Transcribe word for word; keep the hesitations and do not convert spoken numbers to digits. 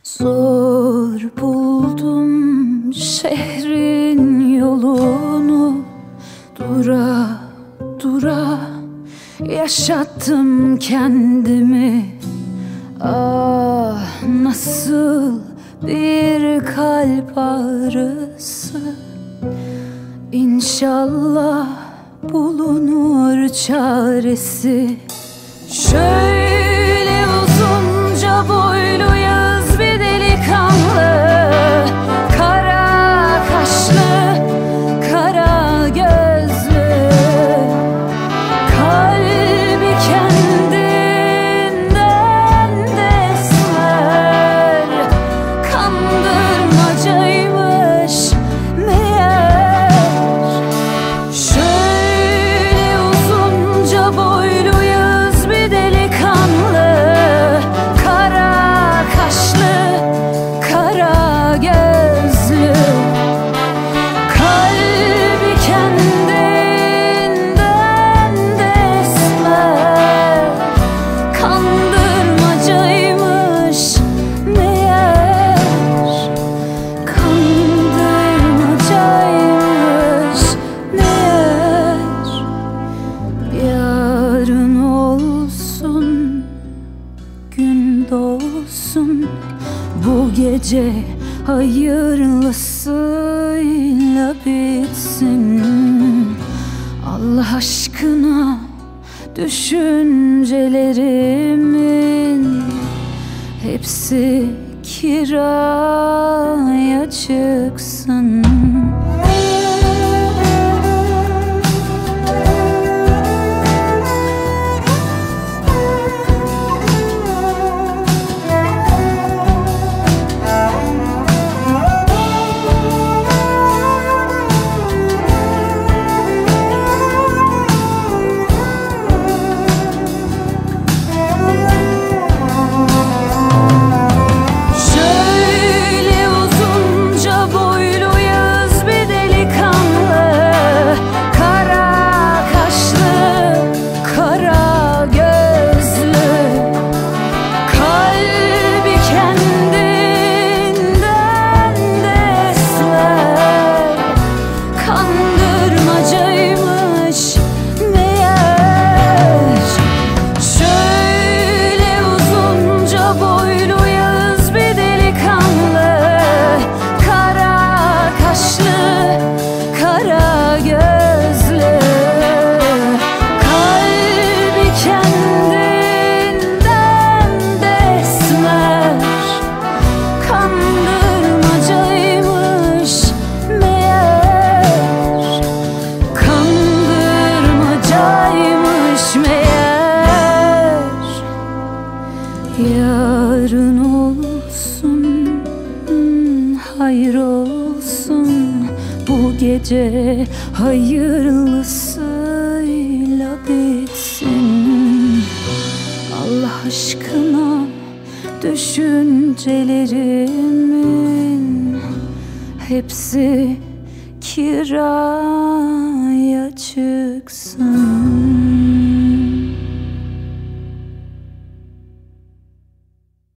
Zor buldum şehrin yolunu, dura dura yaşattım kendimi. Ah, nasıl bir kalp ağrısı. İnşallah bulunur çaresi. Şöyle uzunca boylu yağız bir delikanlı, kara kaşlı, kara gözlü, kalbi kendinden de esmer, kandırmacaymış meğer. Şöyle uzunca boylu yağız bir delikanlı, kara kaşlı, kara gözlü, kalbi kendinden de esmer, kandırmacaymış meğer, kandırmacaymış meğer. Yarın olsun, gün doğsun, bu gece hayırlısıyla bitsin. Allah aşkına düşüncelerimin hepsi kiraya çıksın. Şöyle uzunca boylu yağız bir delikanlı, kara kaşlı, kara gözlü, kalbi kendinden de esmer, kandırmacaymış meğer. Şöyle uzunca boylu yağız bir delikanlı, kara kaşlı, kara gözlü, kalbi kendinden de esmer, kandırmacaymış meğer, kandırmacaymış meğer. Yarın olsun, hayır olsun, bu gece hayırlısıyla bitsin. Allah aşkına düşüncelerimin hepsi kiraya çıksın.